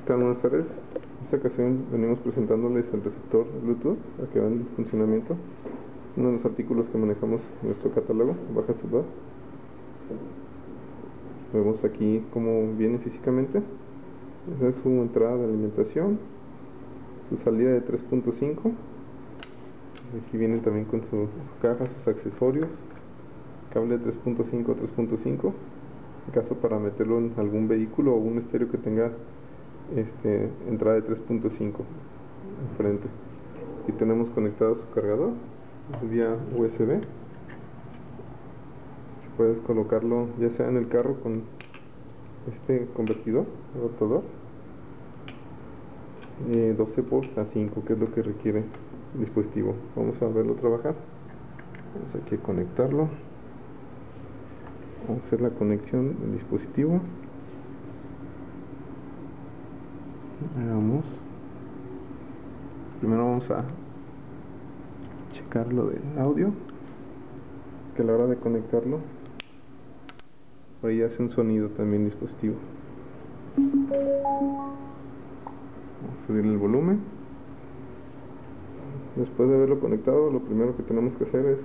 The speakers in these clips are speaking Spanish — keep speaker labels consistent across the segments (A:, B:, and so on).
A: tal? Buenas tardes. En esta ocasión venimos presentándoles el receptor Bluetooth a que va en funcionamiento. Uno de los artículos que manejamos en nuestro catálogo, Baja su Bus. Vemos aquí cómo viene físicamente. Esa es su entrada de alimentación, su salida de 3.5. Aquí viene también con su caja, sus accesorios, cable de 3.5 a 3.5. En caso para meterlo en algún vehículo o un estéreo que tenga entrada de 3.5 enfrente. Aquí tenemos conectado su cargador vía USB. Puedes colocarlo ya sea en el carro con este convertidor, adaptador 12 por A5, que es lo que requiere el dispositivo. Vamos a verlo trabajar. Vamos aquí a conectarlo. Vamos a hacer la conexión del dispositivo. Veamos. Primero vamos a checar lo del audio, que a la hora de conectarlo por ahí hace un sonido también el dispositivo. Vamos a subir el volumen. Después de haberlo conectado, lo primero que tenemos que hacer es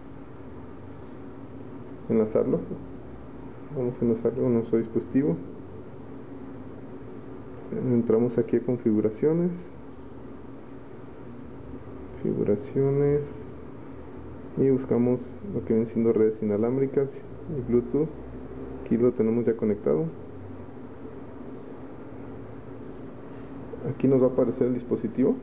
A: enlazarlo. Vamos a enlazarlo a nuestro dispositivo. Entramos aquí a configuraciones y buscamos lo que vienen siendo redes inalámbricas y Bluetooth. Aquí lo tenemos ya conectado. Aquí nos va a aparecer el dispositivo.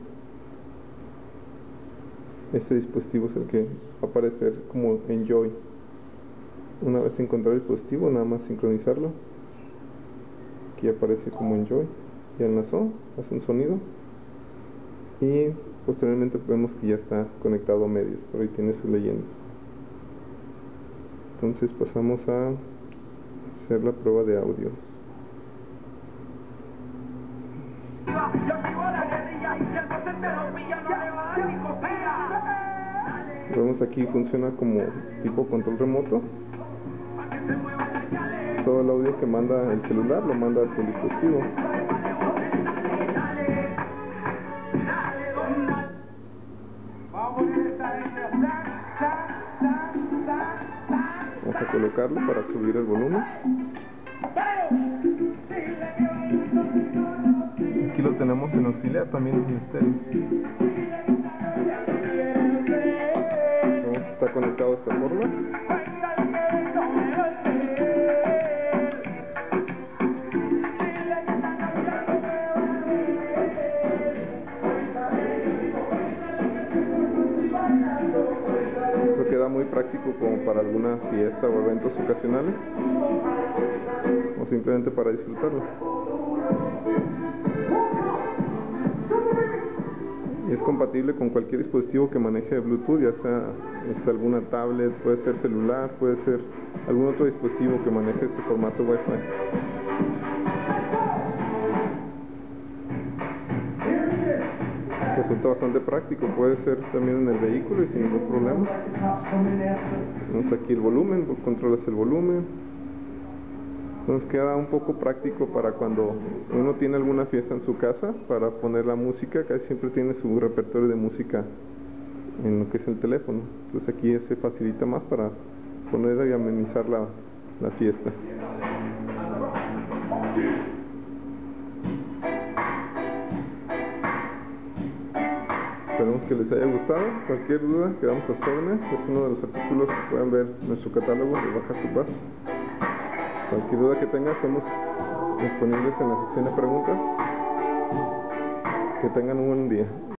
A: Este dispositivo es el que va a aparecer como Enjoy. Una vez encontrado el dispositivo, nada más sincronizarlo. Aquí aparece como Enjoy. Ya enlazó, hace un sonido. Y posteriormente vemos que ya está conectado a medios. Por ahí tiene su leyenda. Entonces pasamos a hacer la prueba de audio. Vemos aquí funciona como tipo control remoto. Todo el audio que manda el celular lo manda hacia el dispositivo. Vamos a colocarlo para subir el volumen. Aquí lo tenemos en auxiliar también en estéreo. Está conectado de esta forma. Esto queda muy práctico como para alguna fiesta o eventos ocasionales, o simplemente para disfrutarlo. Y es compatible con cualquier dispositivo que maneje Bluetooth, ya sea alguna tablet, puede ser celular, puede ser algún otro dispositivo que maneje este formato Wi-Fi. Resulta bastante práctico, puede ser también en el vehículo y sin ningún problema. Tenemos aquí el volumen, controlas el volumen. Nos queda un poco práctico para cuando uno tiene alguna fiesta en su casa, para poner la música. Casi siempre tiene su repertorio de música en lo que es el teléfono. Entonces aquí se facilita más para poner y amenizar la fiesta. Esperemos que les haya gustado. Cualquier duda, quedamos a sus órdenes. Es uno de los artículos que pueden ver en nuestro catálogo de Baja su Bus. Cualquier duda que tengan, estamos disponibles en la sección de preguntas. Que tengan un buen día.